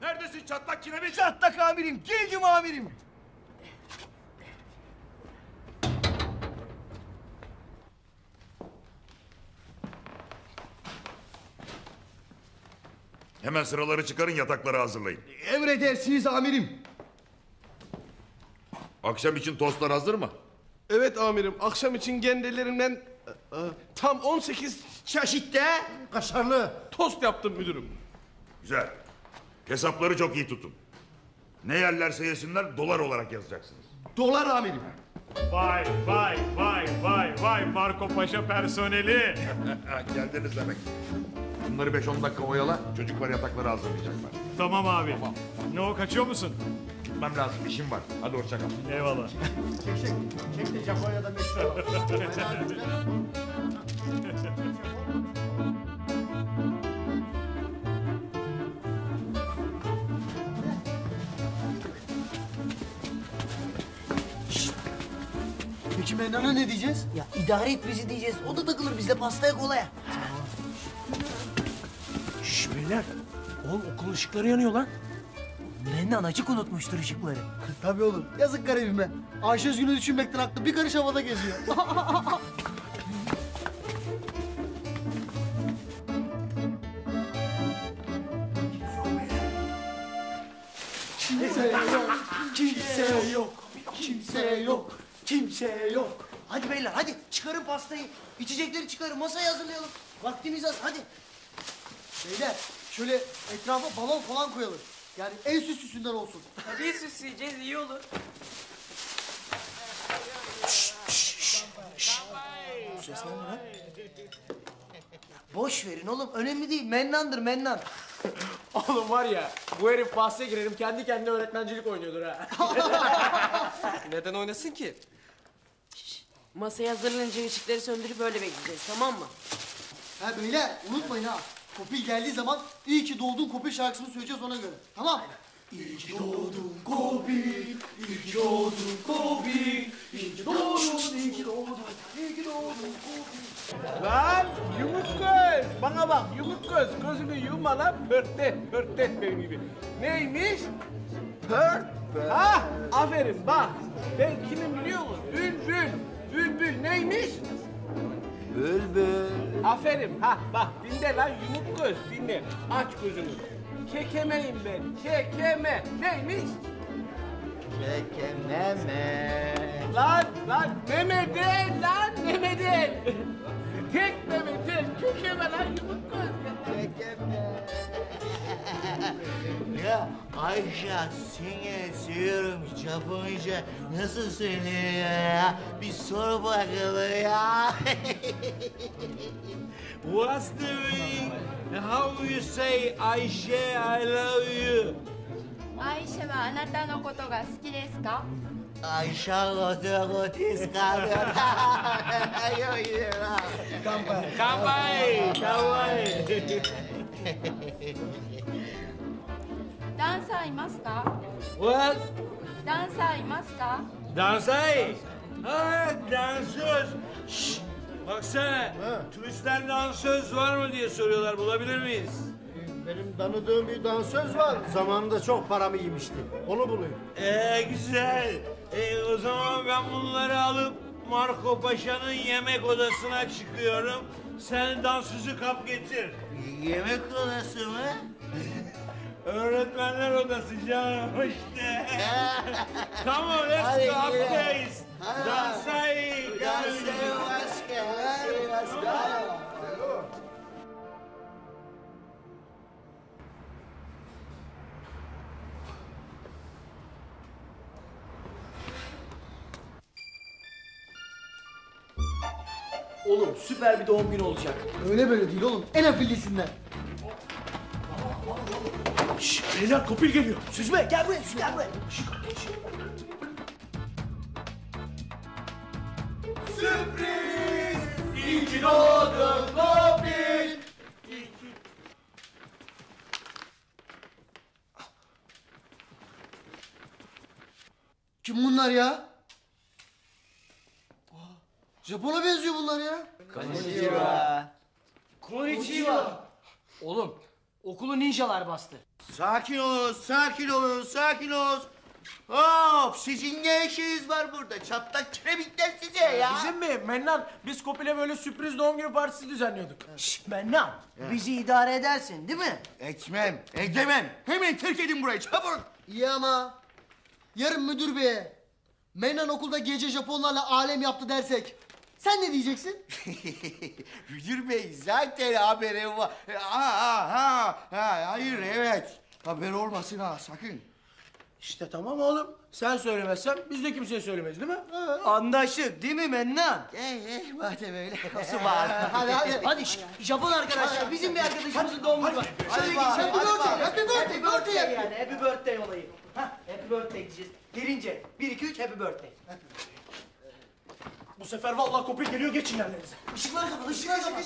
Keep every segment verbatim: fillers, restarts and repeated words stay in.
Neredesin çatlak kiremit? Çatlak amirim, geldim amirim. Hemen sıraları çıkarın, yatakları hazırlayın. Emredersiniz amirim. Akşam için tostlar hazır mı? Evet amirim, akşam için kendilerinden e, e, tam on sekiz Çeşitte kaşarlı. tost yaptım müdürüm. Güzel. Hesapları çok iyi tutun. Ne yerlerse yesinler dolar olarak yazacaksınız. Dolar amirim. Vay vay vay vay vay Marco Paşa personeli. Geldiniz demek. Bunları beş on dakika oyala, çocuklar yatakları hazırlayacaklar. Tamam abi. Ne o, kaçıyor musun? Gitmem lazım, işim var. Hadi hoşça kal. Eyvallah. Çek çek. Çek de Japonya'da meşhur. Peki Mennan'a ne diyeceğiz? Ya idare et bizi diyeceğiz. O da takılır bizle pastaya kolaya. Şş beyler. Oğlum okul ışıkları yanıyor lan. Mennan açık unutmuştur ışıkları. Tabii oğlum. Yazık garibime. Ayşe Özgün'ü düşünmekten aklı bir karış havada geziyor. Kimse yok, kimse yok, kimse yok, kimse yok. Hadi beyler hadi çıkarın pastayı. İçecekleri çıkarın, masayı hazırlayalım. Vaktimiz az, hadi. Beyler şöyle etrafa balon falan koyalım. Yani en süslüsünden olsun. Tabii süsleyeceğiz, iyi olur. Boş verin oğlum, önemli değil. Mennandır Mennan. Oğlum var ya, bu herif pastaya girelim kendi kendine öğretmencilik oynuyordur ha. Neden oynasın ki? Masayı hazırlanınca ışıkları söndürüp böyle bekleyeceğiz, tamam mı? Ha beyler unutmayın ha. Kopil geldiği zaman iyi ki doğdun Kopil şarkısını söyleyeceğiz ona göre. Tamam. İyi ki doğdun Kopil, iyi ki doğdun Kopil, iyi ki doğdun, iyi ki doğdun, iyi ki doğdun Kopil. Lan yumuk göz, bana bak yumuk göz, gözünü yumma lan pörtlet, pörtlet benim gibi. Neymiş? Pört. Ha, aferin bak. Ben kimim biliyor musun? Bülbül. Bülbül neymiş? Bülbül. Aferin. Ha bak dinle lan yumuk göz dinle. Aç gözünü. Kekemeyim ben. Kekeme. Neymiş? Kekememe. Lan lan meme değil lan meme değil. Tek meme tek. Kekeme lan yumuk göz. Kekeme. Ya Ayşe seni seviyorum Japonca. Nasıl söyleniyor ya? Bir sor bakalım ya. What's the meaning? How you say Ayşe I love you? アイシャはあなたのことが好きですか？ Ayşe otoko tiskabıyor. Kawaii, kawaii. ダンサーいますか？ What? ダンサーいますか？ Dansay. Ha dansöz. Şşş. Baksana. Turistler dansöz var mı diye soruyorlar. Bulabilir miyiz? Benim tanıdığım bir dansöz var. Zamanında çok paramı yemişti. Onu bulayım. Ee güzel. Ee, o zaman ben bunları alıp Marco Paşa'nın yemek odasına çıkıyorum. Sen dansözü kap getir. Yemek odası mı? Öğretmenler odası canım işte. Come on, let's Hadi go gidelim. Hadi. upstairs. Dansay. Dansay başka. Hadi başka. Oğlum süper bir doğum günü olacak. Öyle böyle değil oğlum. En afillisinden. Şşş beyler Kopil geliyor. Süzme gel buraya, gel buraya. Sürpriz! İyi ki doğdun Kopil! Kim bunlar ya? Aa, Japon'a benziyor bunlar ya. Konnichiwa. Oğlum Okulu ninjalar bastı. Sakin olun, sakin olun, sakin olun. Hop, sizin ne işiniz var burada? Çatlak kiremitler size ya. Bizim mi? Mennan, biz Kopil'e böyle sürpriz doğum günü partisi düzenliyorduk. Şşş Mennan, bizi idare edersin değil mi? Etmem, edemem. Hemen terk edin burayı, çabuk. İyi ama yarın müdür beye Mennan okulda gece Japonlarla alem yaptı dersek sen ne diyeceksin? Müdür bey zaten haberim var. Ha, ha, ha, ha, hayır, evet. Haber olmasın ha, sakın. İşte tamam oğlum. Sen söylemezsen biz de kimseye söylemeyiz değil mi? Anlaştık değil mi Mennan? Eh, eh, madem öyle. Nasıl var? Hadi hadi. Hadi şş, Japon arkadaşlar bizim bir arkadaşımızın doğum günü var. Hadi Şöyle bak, gideceğiz. hadi bak. Happy birthday, happy birthday. yani happy birthday olayı. Hah, happy birthday diyeceğiz. Gelince bir iki üç happy birthday. Bu sefer vallahi Kopil geliyor geçin yerlerinize. Işıkları kapat, ışıkları kapat.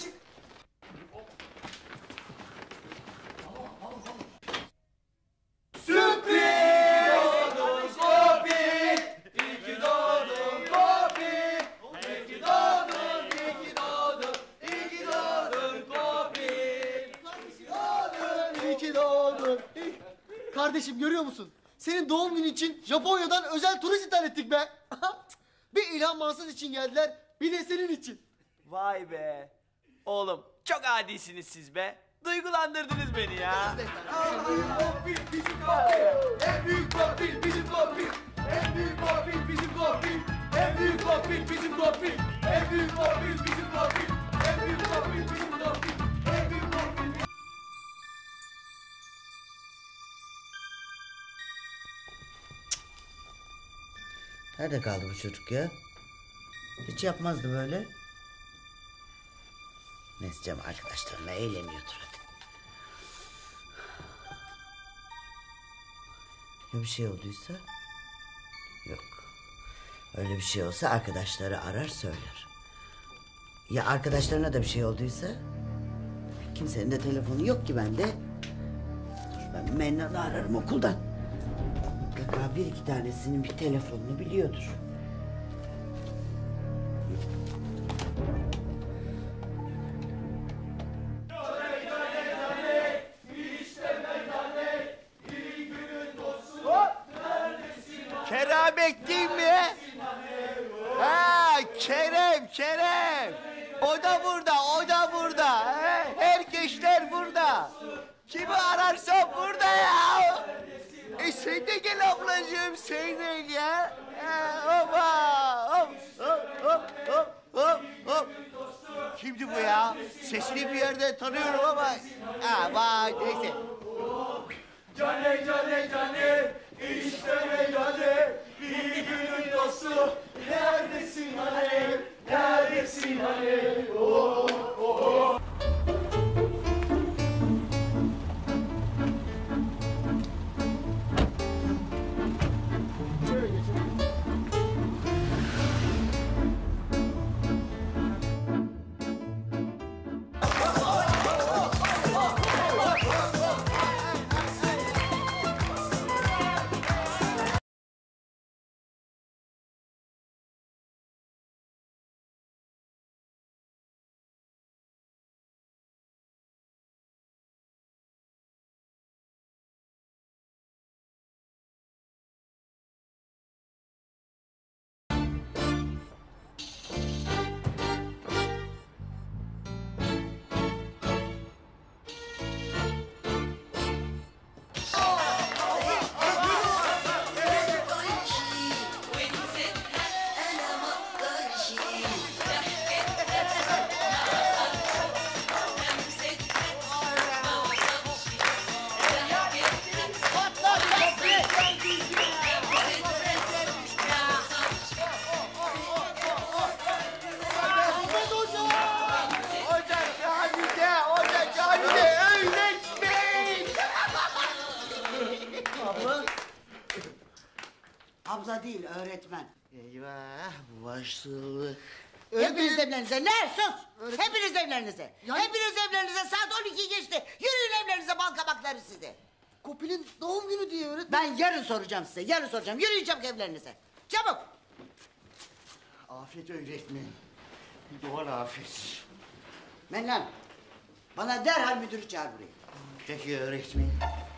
İyi ki doğdun. Kardeşim görüyor musun? Senin doğum günü için Japonya'dan özel turist ithal ettik be. Bir İlhan Mansız için geldiler, bir de senin için. Vay be. Oğlum çok adisiniz siz be. Duygulandırdınız beni ya. En büyük kopil bizim kopil. En büyük kopil bizim kopil. En büyük kopil bizim kopil. En büyük kopil bizim kopil. En büyük kopil bizim kopil. En büyük kopil bizim kopil. En büyük kopil. Nerede kaldı bu çocuk ya? Hiç yapmazdı böyle. Neyse canım arkadaşlarına eğleniyordur hadi. Ya bir şey olduysa? Yok. Öyle bir şey olsa arkadaşları arar söyler. Ya arkadaşlarına da bir şey olduysa? Kimsenin de telefonu yok ki bende. Dur ben Mennan'ı ararım okuldan. Mutlaka bir iki tanesinin bir telefonunu biliyordur. Keramet değil mi? Ha, Kerem, Kerem. O da burada, o da burada. Ha, herkesler burada. Kimi ararsam burada ya. E sen de gel ablacığım, sen de gel. Ha, hopa, hop, hop, hop, hop, hop, hop. Kimdi bu ya? Sesini bir yerden tanıyorum ama. Ha, vay, neyse. Cane, cane, cane. İşte meyhane, bir günün dostu. Neredesin hani, neredesin hani? Oh, oh, oh. Abla değil öğretmen. Eyvah, bu başsızlık. Hepiniz evlerinize. Ne? Sus! Hepiniz evlerinize. Hepiniz evlerinize. Saat on iki geçti. Yürüyün evlerinize bal kabakları size. Kopil'in doğum günü diye öğretmen. Ben yarın soracağım size. Yarın soracağım. Yürüyün çabuk evlerinize. Çabuk. Afet öğretmen. Doğal afet. Mennan. Bana derhal müdürü çağır buraya. Peki öğretmenim.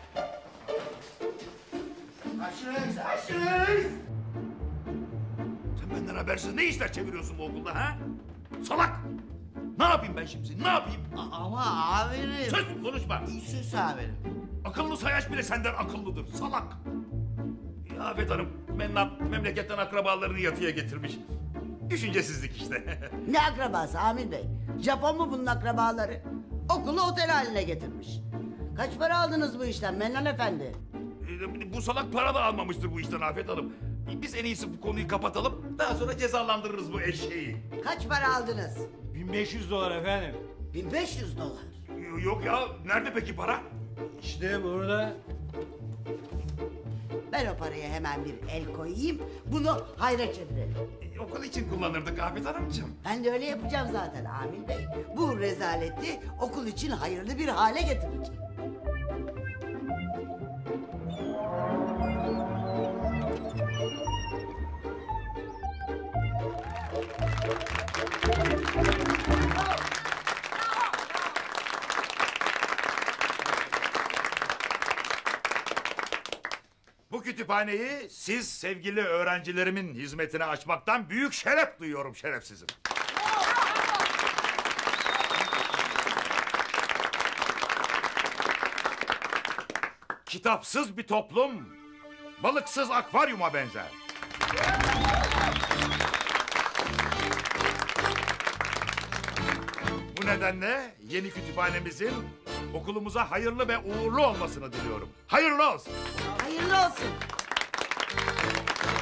Açınız, açınız. Sen benden habersiz ne işler çeviriyorsun bu okulda ha? Salak! Ne yapayım ben şimdi? Ne yapayım? A- Ama amirim. Sus konuşma. Sus amirim. Akıllı sayaç bile senden akıllıdır. Salak! Ya Afet Hanım, Mennat memleketten akrabalarını yatıya getirmiş. Düşüncesizlik işte. Ne akrabası Amir Bey? Japon mu bunun akrabaları? Okulu otel haline getirmiş. Kaç para aldınız bu işten Mennan Efendi? Ee, Bu salak para da almamıştır bu işten Afet Hanım. Biz en iyisi bu konuyu kapatalım. Daha sonra cezalandırırız bu eşeği. Kaç para aldınız? bin beş yüz dolar efendim. bin beş yüz dolar. Yok ya, nerede peki para? İşte burada. Ben o paraya hemen bir el koyayım. Bunu hayra çevirelim. E, Okul için kullanırdık Afet Hanımcığım. Ben de öyle yapacağım zaten Amir Bey. Bu rezaleti okul için hayırlı bir hale getireceğim. Bu kütüphaneyi siz sevgili öğrencilerimin hizmetine açmaktan büyük şeref duyuyorum şerefsizim. Kitapsız bir toplum, balıksız akvaryuma benzer. Bu nedenle yeni kütüphanemizin okulumuza hayırlı ve uğurlu olmasını diliyorum. Hayırlı olsun. Hayırlı olsun.